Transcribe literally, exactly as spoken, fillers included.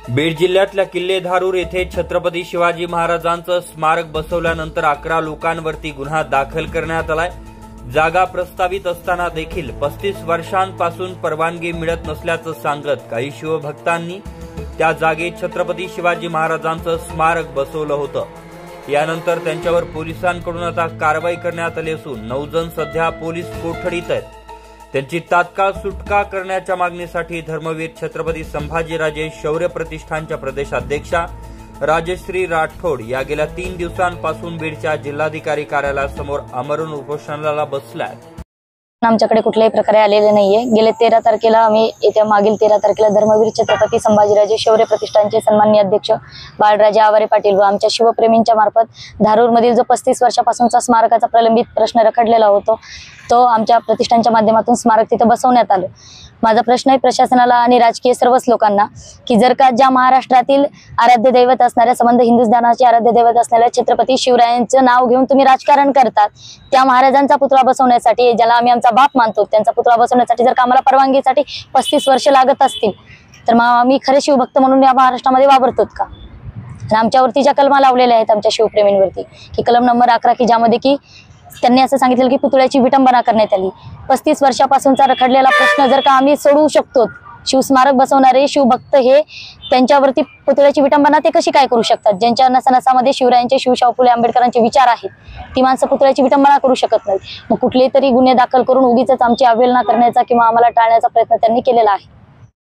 बीड जिल्ह्यातल्या किल्ले धारूर येथे छत्रपती शिवाजी महाराजांचं स्मारक बसवल्यानंतर अकरा लोकांवरती गुन्हा दाखल करण्यात आलाय। जागा प्रस्तावित असताना देखील पस्तीस वर्षांपासून परवानगी मिळत नसल्याचं सांगत काही शिवभक्तांनी त्या जागेत छत्रपती शिवाजी महाराजांचं स्मारक बसवलं होतं। यानंतर त्यांच्यावर पोलिसांकडून आता कारवाई करण्यात आली असून नऊ जण सध्या पोलीस कोठडीत आहेत। त्यांची तात्काळ सुटका करण्याच्या मागणीसाठी धर्मवीर छत्रपती संभाजीराजे शौर्य प्रतिष्ठानच्या प्रदेशाध्यक्षा राजश्री राठोड या गेल्या तीन दिवसांपासून बीडच्या जिल्हाधिकारी कार्यालयासमोर आमरण उपोषणाला बसल्यात। आमच्याकडे कुठल्याही प्रकारे आलेले नाहीये। गेले तेरा तारखेला आम्ही येत्या मागील तेरा तारखेला धर्मवीर छत्रपती संभाजीराजे शौर्य प्रतिष्ठानचे सन्माननीय अध्यक्ष बाळराजे आवारे पाटील व आमच्या शिवप्रेमींच्या मार्फत धारूर मधील जो पस्तीस वर्षापासूनचा स्मारकाचा प्रलंबित प्रश्न रखडलेला होतो तो आमच्या प्रतिष्ठानच्या माध्यमातून स्मारक तिथे बसवण्यात आलं। माझा प्रश्न आहे प्रशासनाला आणि राजकीय सर्वच लोकांना की जर का ज्या महाराष्ट्रातील आराध्य दैवत असणाऱ्या संबंध हिंदुस्थानाचे आराध्य दैवत असणाऱ्या छत्रपती शिवरायांचं नाव घेऊन तुम्ही राजकारण करतात, त्या महाराजांचा पुतळा बसवण्यासाठी ज्याला आम्ही आमचा बाप मानतो त्यांचा पुतळा बसवण्यासाठी जर का आम्हाला परवानगीसाठी पस्तीस वर्ष लागत असतील तर मग आम्ही खरे शिवभक्त म्हणून या महाराष्ट्रामध्ये वावरतो का? आणि आमच्यावरती ज्या कलमा लावलेल्या आहेत आमच्या शिवप्रेमींवरती की कलम नंबर अकरा की ज्यामध्ये की त्यांनी असं सांगितलं की पुतळ्याची विटंबना करण्यात आली। पस्तीस वर्षापासूनचा रखडलेला प्रश्न जर का आम्ही सोडवू शकतो, शिवस्मारक बसवणारे शिवभक्त हे त्यांच्यावरती पुतळ्याची विटंबना ते कशी काय करू शकतात? ज्यांच्या नसनसामध्ये शिवरायांचे शिवशाहू फुले आंबेडकरांचे विचार आहेत ती माणसं पुतळ्याची विटंबना करू शकत नाहीत। मग कुठलेही तरी गुन्हे दाखल करून उगीच आमची अवहेलना करण्याचा किंवा आम्हाला टाळण्याचा प्रयत्न त्यांनी केलेला आहे।